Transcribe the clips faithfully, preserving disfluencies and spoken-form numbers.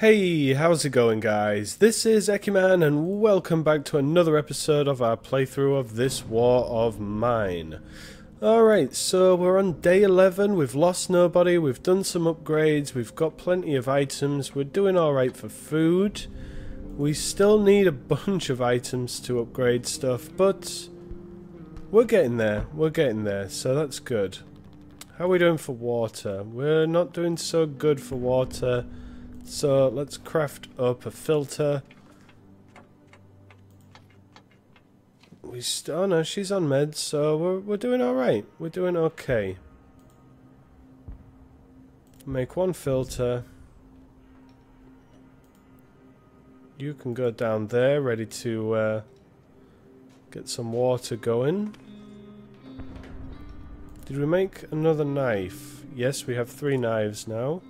Hey, how's it going guys? This is Eckyman and welcome back to another episode of our playthrough of this War of Mine. Alright, so we're on day eleven, we've lost nobody, we've done some upgrades, we've got plenty of items, we're doing alright for food. We still need a bunch of items to upgrade stuff, but we're getting there, we're getting there, so that's good. How are we doing for water? We're not doing so good for water. So let's craft up a filter. We st oh no, she's on meds, so we're we're doing all right. We're doing okay. Make one filter. You can go down there, ready to uh, get some water going. Did we make another knife? Yes, we have three knives now.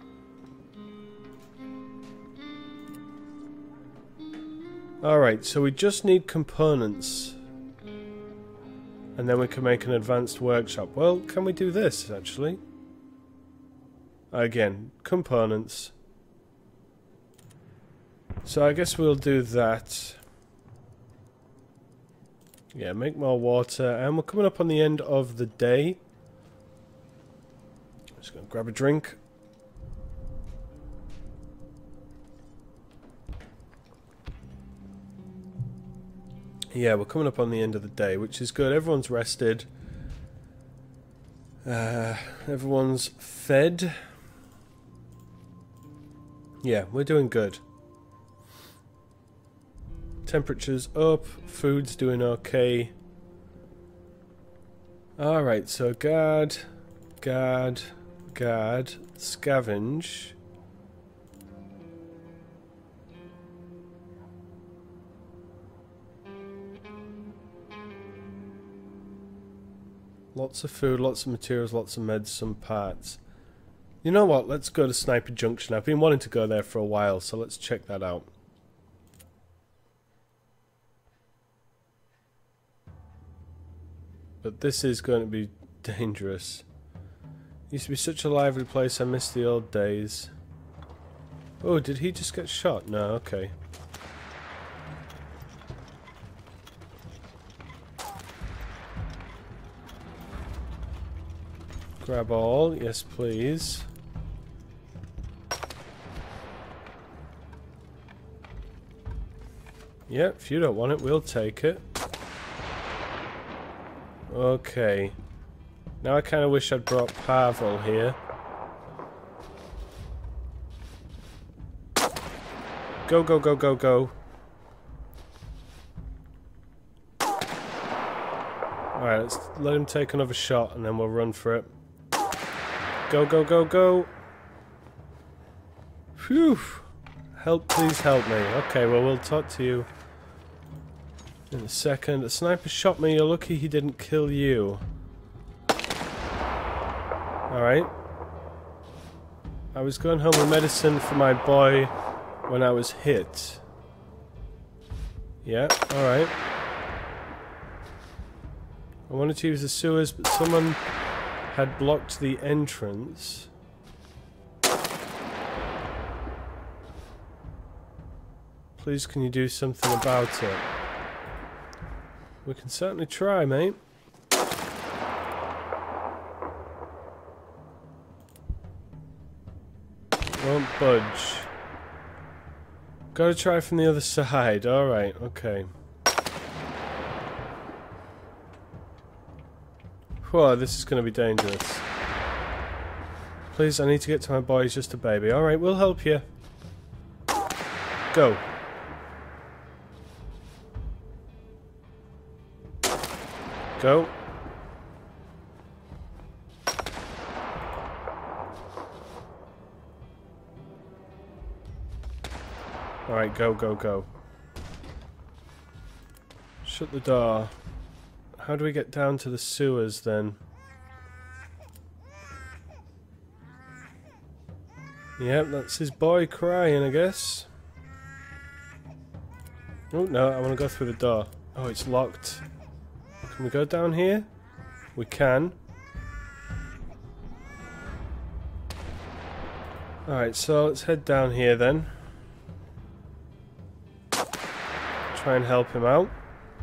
Alright, so we just need components. And then we can make an advanced workshop. Well, can we do this, actually? Again, components. So I guess we'll do that. Yeah, make more water. And we're coming up on the end of the day. Just gonna grab a drink. Yeah, we're coming up on the end of the day, which is good. Everyone's rested. Uh, everyone's fed. Yeah, we're doing good. Temperature's up. Food's doing okay. Alright, so guard, guard, guard, scavenge. Lots of food, lots of materials, lots of meds, some parts. You know what, let's go to Sniper Junction. I've been wanting to go there for a while, so let's check that out. But this is going to be dangerous. Used to be such a lively place, I miss the old days. Oh, did he just get shot? No, okay. Grab all, yes please. Yep, if you don't want it, we'll take it. Okay. Now I kind of wish I'd brought Pavel here. Go, go, go, go, go. Alright, let's let him take another shot and then we'll run for it. Go, go, go, go. Phew. Help, please help me. Okay, well, we'll talk to you in a second. A sniper shot me. You're lucky he didn't kill you. Alright. I was going home with medicine for my boy when I was hit. Yeah, alright. I wanted to use the sewers, but someone had blocked the entrance. Please, can you do something about it? We can certainly try, mate. Won't budge. Gotta try from the other side. Alright, okay. Whoa, this is going to be dangerous. Please, I need to get to my boy. He's just a baby. Alright, we'll help you. Go. Go. Alright, go, go, go. Shut the door. How do we get down to the sewers then? Yep, that's his boy crying, I guess. Oh no, I want to go through the door. Oh, it's locked. Can we go down here? We can. Alright, so let's head down here then. Try and help him out.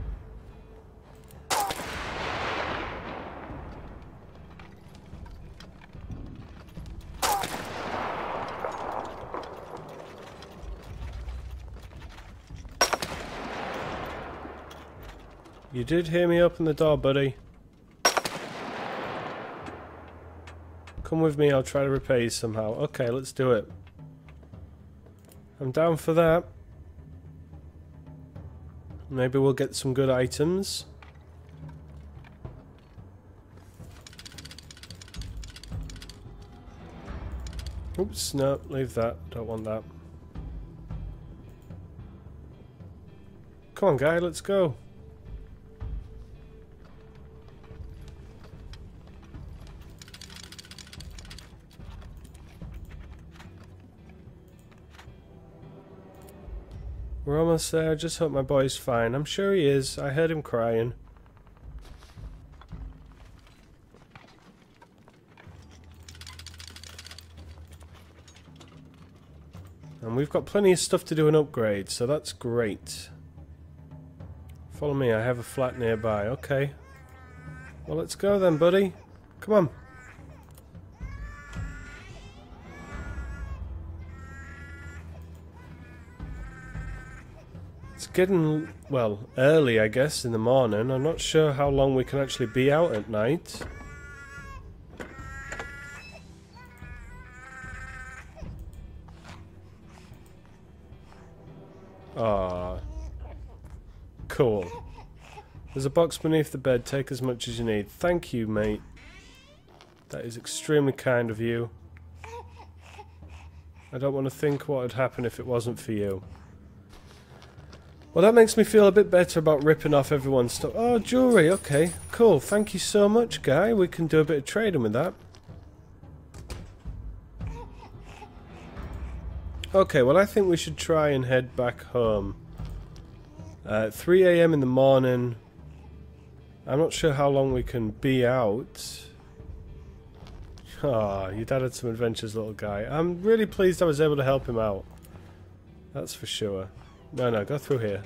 You did hear me open the door, buddy. Come with me, I'll try to repair you somehow. Okay, let's do it. I'm down for that. Maybe we'll get some good items. Oops, no, leave that. Don't want that. Come on, guy, let's go. We're almost there. I just hope my boy's fine. I'm sure he is. I heard him crying. And we've got plenty of stuff to do and upgrade, so that's great. Follow me. I have a flat nearby. Okay. Well, let's go then, buddy. Come on. It's getting, well, early, I guess, in the morning. I'm not sure how long we can actually be out at night. Ah, cool. There's a box beneath the bed. Take as much as you need. Thank you, mate. That is extremely kind of you. I don't want to think what would happen if it wasn't for you. Well, that makes me feel a bit better about ripping off everyone's stuff. Oh, jewellery. Okay, cool. Thank you so much, guy. We can do a bit of trading with that. Okay, well, I think we should try and head back home. Uh, three A M in the morning. I'm not sure how long we can be out. Ah, oh, your dad had some adventures, little guy. I'm really pleased I was able to help him out. That's for sure. No, no, go through here.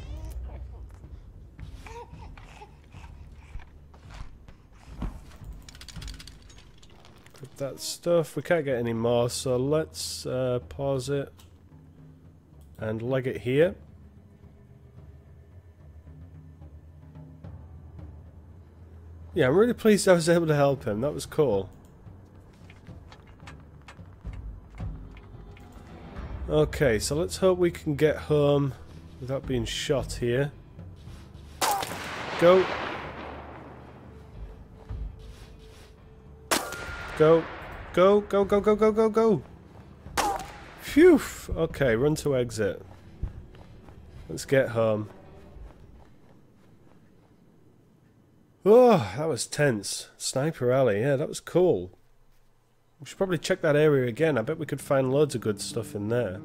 Put that stuff. We can't get any more, so let's uh, pause it and leg it here. Yeah, I'm really pleased I was able to help him. That was cool. Okay, so let's hope we can get home without being shot here. Go. Go. Go, go, go, go, go, go, go. Phew. Okay, run to exit. Let's get home. Oh, that was tense. Sniper Alley, yeah, that was cool. We should probably check that area again. I bet we could find loads of good stuff in there.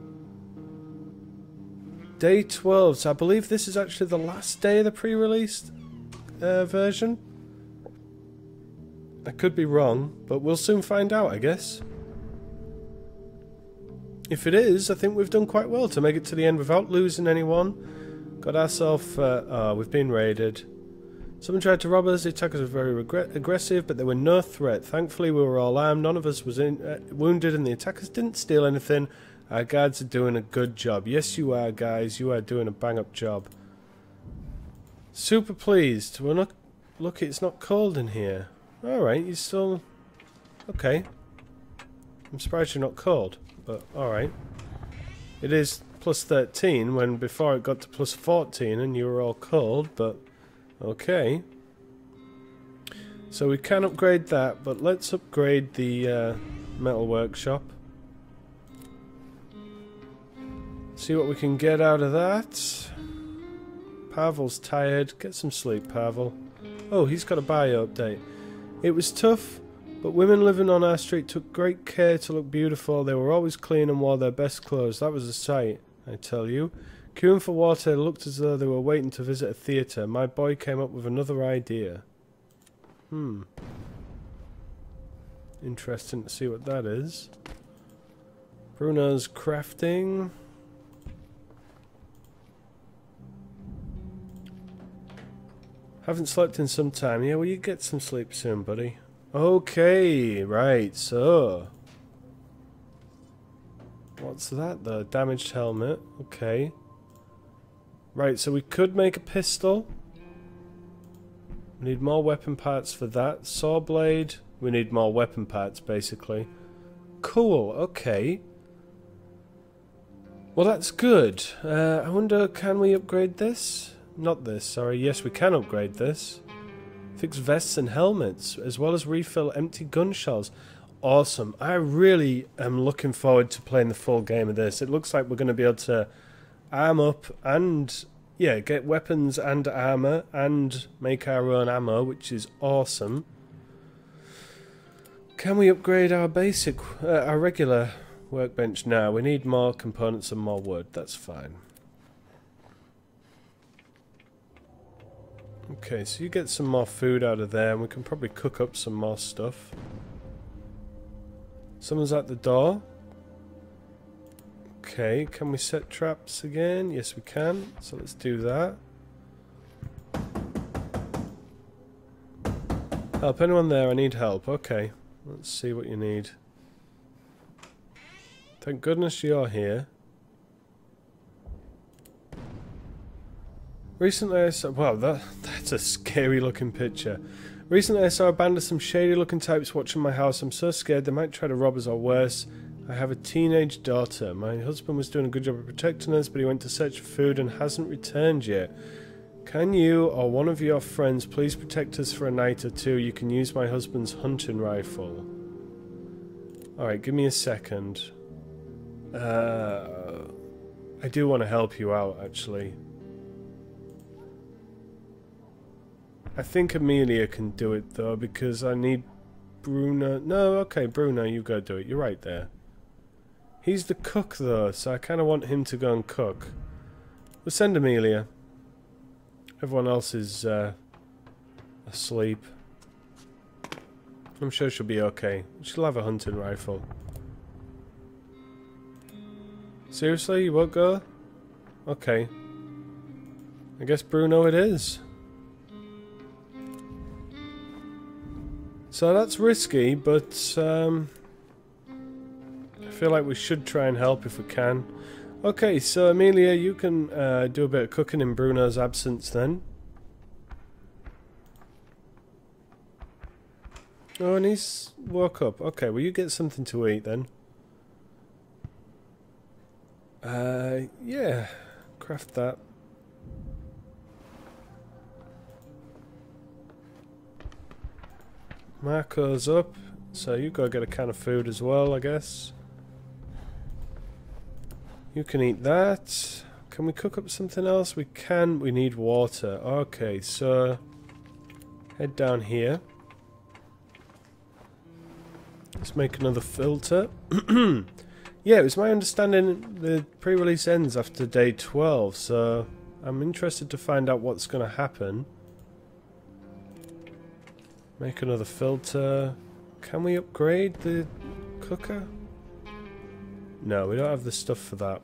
Day twelve. So I believe this is actually the last day of the pre-released uh, version. I could be wrong, but we'll soon find out, I guess. If it is, I think we've done quite well to make it to the end without losing anyone. Got ourselves... Uh, oh, we've been raided. Someone tried to rob us. The attackers were very regret aggressive, but they were no threat. Thankfully, we were all armed. None of us was in, uh, wounded, and the attackers didn't steal anything. Our guards are doing a good job. Yes, you are, guys. You are doing a bang-up job. Super pleased. We're not... Look, it's not cold in here. Alright, you're still... Okay. I'm surprised you're not cold, but alright. It is plus thirteen, when before it got to plus fourteen, and you were all cold, but... Okay, so we can upgrade that, but let's upgrade the uh, metal workshop. See what we can get out of that. Pavel's tired. Get some sleep, Pavel. Oh, he's got a bio update. It was tough, but women living on our street took great care to look beautiful. They were always clean and wore their best clothes. That was a sight, I tell you. Queuing for water looked as though they were waiting to visit a theatre. My boy came up with another idea. Hmm. Interesting to see what that is. Bruno's crafting. Haven't slept in some time. Yeah, well, you get some sleep soon, buddy. Okay, right, so... What's that, the damaged helmet? Okay. Right, so we could make a pistol. We need more weapon parts for that. Saw blade. We need more weapon parts, basically. Cool, okay. Well, that's good. Uh, I wonder, can we upgrade this? Not this, sorry. Yes, we can upgrade this. Fix vests and helmets, as well as refill empty gun shells. Awesome. I really am looking forward to playing the full game of this. It looks like we're going to be able to arm up and, yeah, get weapons and armor and make our own ammo, which is awesome. Can we upgrade our basic, uh, our regular workbench now? We need more components and more wood. That's fine. Okay, so you get some more food out of there, and we can probably cook up some more stuff. Someone's at the door. Okay, can we set traps again? Yes, we can. So let's do that. Help anyone there? I need help. Okay, let's see what you need. Thank goodness you're here. Recently I saw... Wow, that, that's a scary looking picture. Recently I saw a band of some shady looking types watching my house. I'm so scared they might try to rob us or worse. I have a teenage daughter. My husband was doing a good job of protecting us, but he went to search for food and hasn't returned yet. Can you or one of your friends please protect us for a night or two? You can use my husband's hunting rifle. Alright, give me a second. Uh, I do want to help you out, actually. I think Amelia can do it, though, because I need Bruno... No, okay, Bruno, you go do it. You're right there. He's the cook, though, so I kind of want him to go and cook. We'll send Amelia. Everyone else is uh, asleep. I'm sure she'll be okay. She'll have a hunting rifle. Seriously, you won't go? Okay. I guess Bruno it is. So that's risky, but um, I feel like we should try and help if we can. Okay, so Amelia, you can uh, do a bit of cooking in Bruno's absence then. Oh, and he's woke up. Okay, well you get something to eat then. Uh, yeah, craft that. Marco's up, so you go get a can of food as well, I guess. You can eat that. Can we cook up something else? We can. We need water. Okay, so head down here. Let's make another filter. Yeah, it was my understanding the pre-release ends after day twelve, so I'm interested to find out what's going to happen. Make another filter. Can we upgrade the cooker? No, we don't have the stuff for that.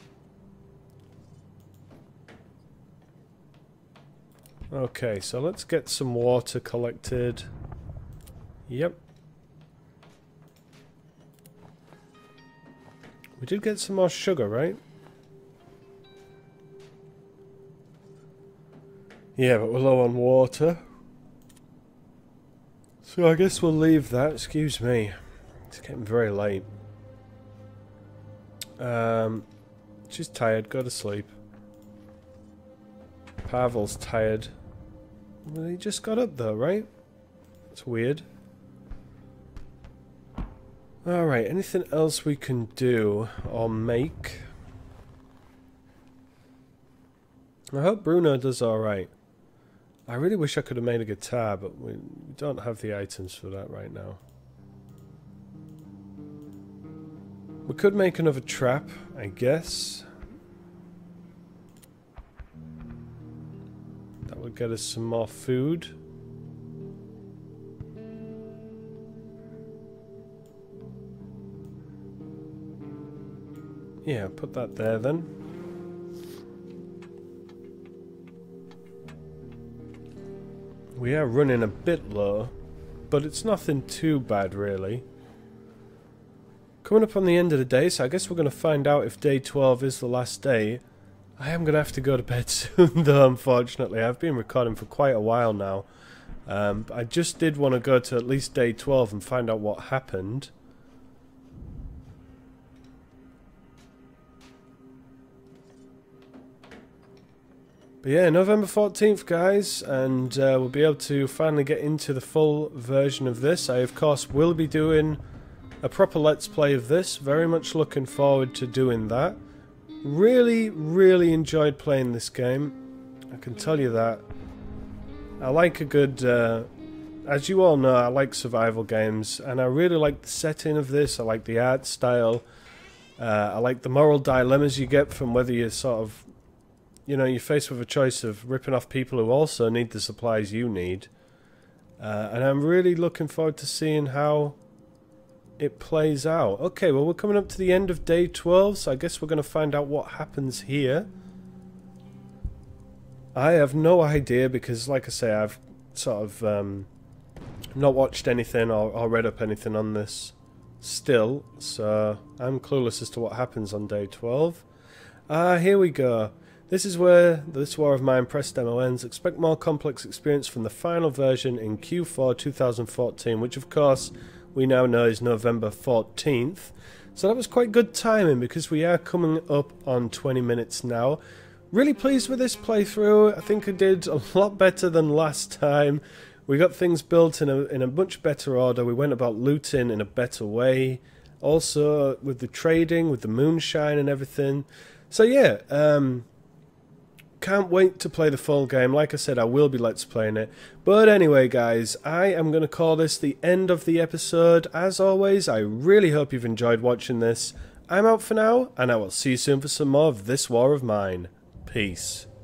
Okay, so let's get some water collected. Yep. We did get some more sugar, right? Yeah, but we're low on water. So I guess we'll leave that. Excuse me. It's getting very late. Um, she's tired. Go to sleep. Pavel's tired. Well, he just got up though, right? That's weird. Alright, anything else we can do or make? I hope Bruno does alright. I really wish I could have made a guitar, but we don't have the items for that right now. We could make another trap, I guess. That would get us some more food. Yeah, put that there then. We are running a bit low, but it's nothing too bad really. Coming up on the end of the day, so I guess we're going to find out if day twelve is the last day. I am going to have to go to bed soon though, unfortunately. I've been recording for quite a while now. Um, I just did want to go to at least day twelve and find out what happened. But yeah, November fourteenth, guys, and uh, we'll be able to finally get into the full version of this. I, of course, will be doing a proper Let's Play of this. Very much looking forward to doing that. Really, really enjoyed playing this game. I can tell you that. I like a good... Uh, as you all know, I like survival games, and I really like the setting of this. I like the art style. Uh, I like the moral dilemmas you get from whether you're sort of... You know, you're faced with a choice of ripping off people who also need the supplies you need. Uh, and I'm really looking forward to seeing how it plays out. Okay, well, we're coming up to the end of day twelve, so I guess we're going to find out what happens here. I have no idea because, like I say, I've sort of um, not watched anything or, or read up anything on this still, so I'm clueless as to what happens on day twelve. Ah, here we go. This is where this War of Mine press demo ends. Expect more complex experience from the final version in Q four two thousand fourteen, which of course we now know is November fourteenth. So that was quite good timing because we are coming up on twenty minutes now. Really pleased with this playthrough. I think I did a lot better than last time. We got things built in a, in a much better order. We went about looting in a better way. Also with the trading, with the moonshine and everything. So yeah, um... can't wait to play the full game. Like I said, I will be Let's Playing it. But anyway, guys, I am going to call this the end of the episode. As always, I really hope you've enjoyed watching this. I'm out for now, and I will see you soon for some more of this War of Mine. Peace.